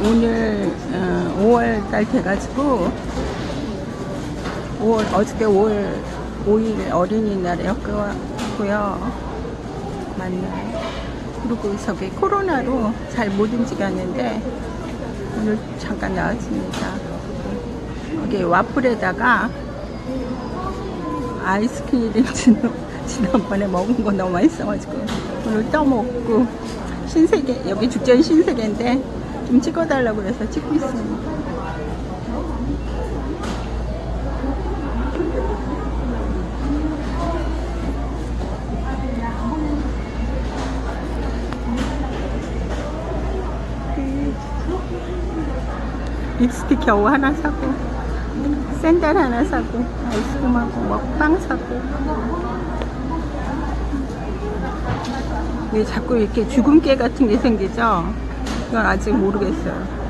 오늘 5월달 돼가지고 어저께 5월 5일 어린이날이었고요. 맞나요? 그리고 저기 코로나로 잘 못 움직였는데 오늘 잠깐 나왔습니다. 여기 와플에다가 아이스크림 지난번에 먹은 거 너무 맛있어가지고 오늘 떠먹고 신세계, 여기 죽전 신세계인데 좀 찍어달라고 그래서 찍고 있습니다. 립스틱 겨우 하나 사고 샌들 하나 사고 아이스크림하고 먹빵 사고. 왜 자꾸 이렇게 주근깨 같은 게 생기죠? 이건 아직 모르겠어요.